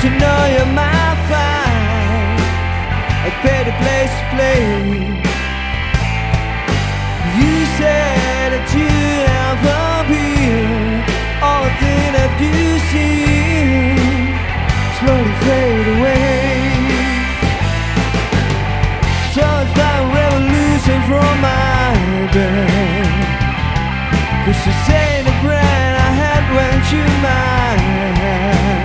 you know you're my fine? I paid a place to play. You said that you have appeared. All the things that you see slowly fade away. So it's like a revolution from my bed. 'Cause you say the brand I had went you mine.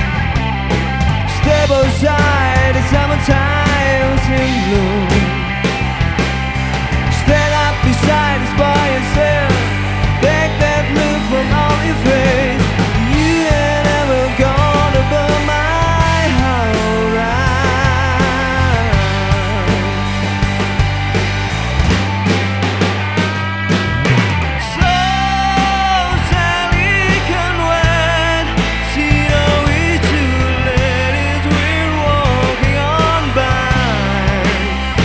Step outside the summertime in bloom. Stand up beside this boy and say, take that look from on your face. You ain't ever gonna burn my heart out. So Sally can wait. See no way to let it. We're walking on by.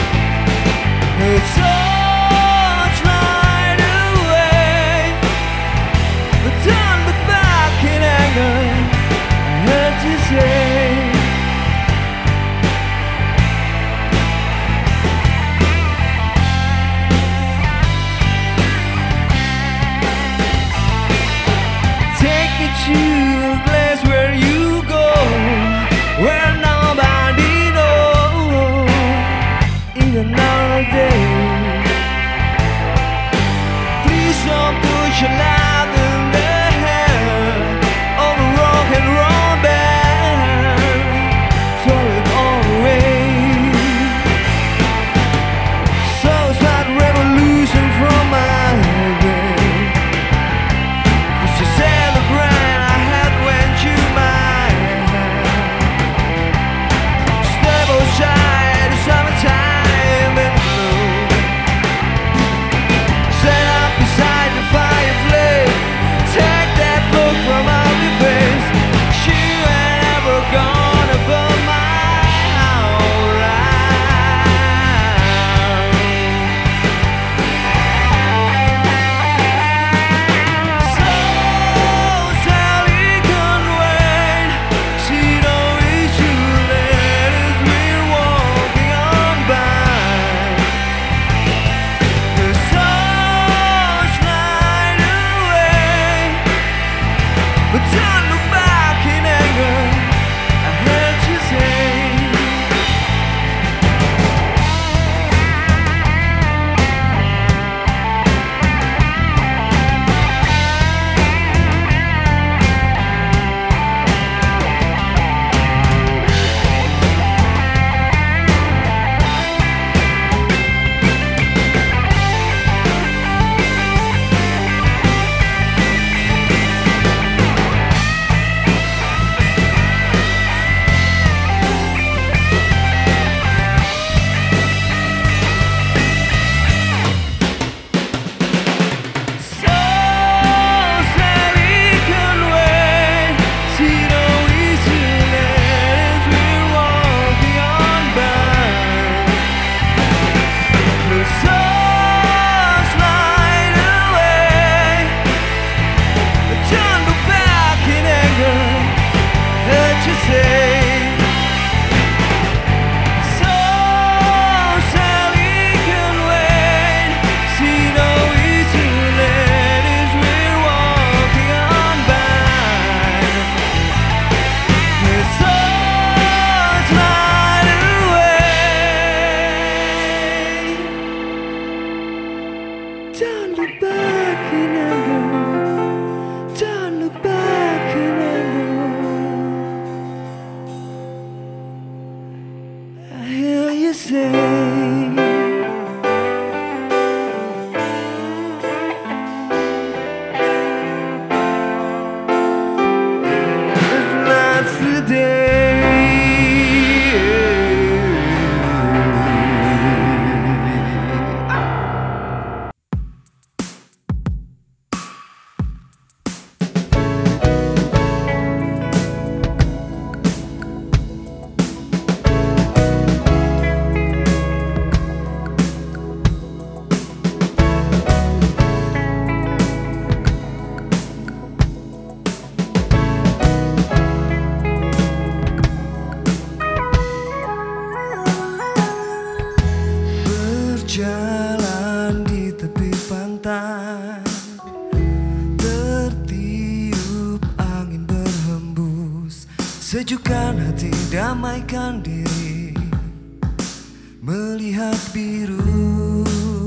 Sejukkan hati, damaikan diri, melihat biru.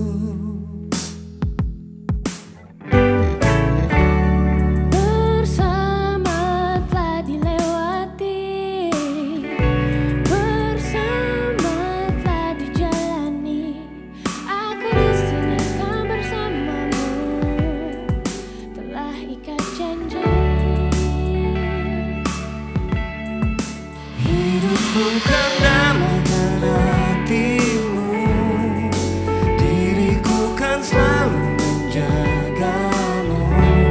Bersama telah dilewati, bersama telah dijalani. Aku di sini kan bersamamu, telah ikat janji. Hidupku kan damaikan hatimu, diriku kan selalu menjagamu.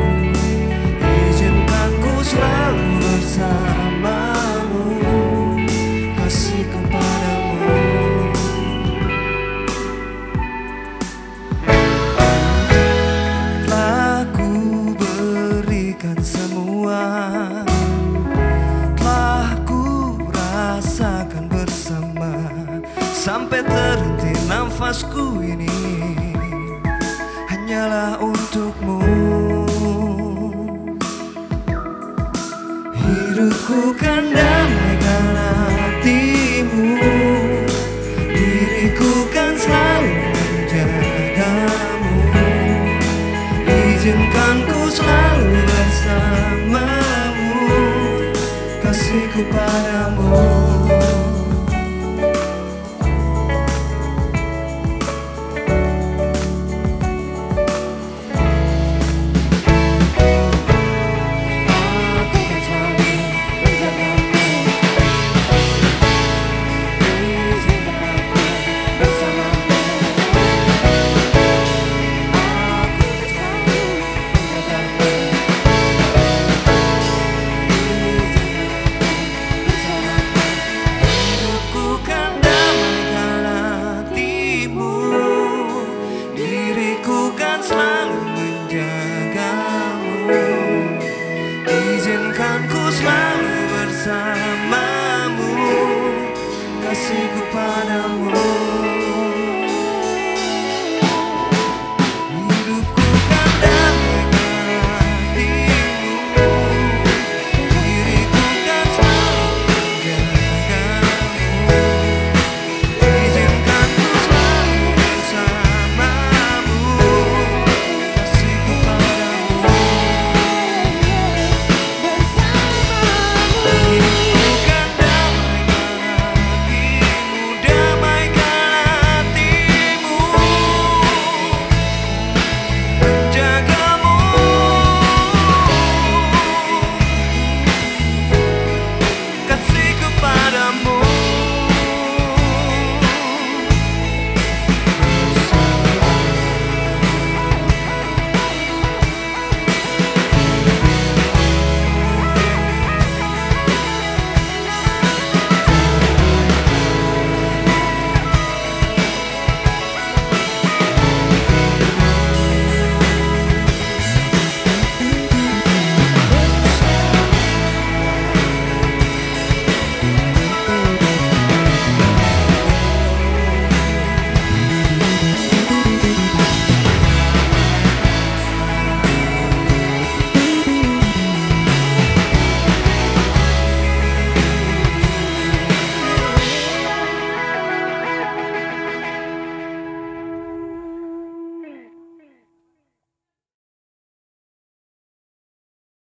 Izinkan ku selalu bersamamu, kasihku padamu. Telah ku berikan semua, rasakan bersama sampai terhenti nafasku ini, hanyalah untukmu. Hidupku kan damaikan hatimu, diriku kan selalu menjagamu. Izinkan ku selalu bersamamu, kasihku padamu.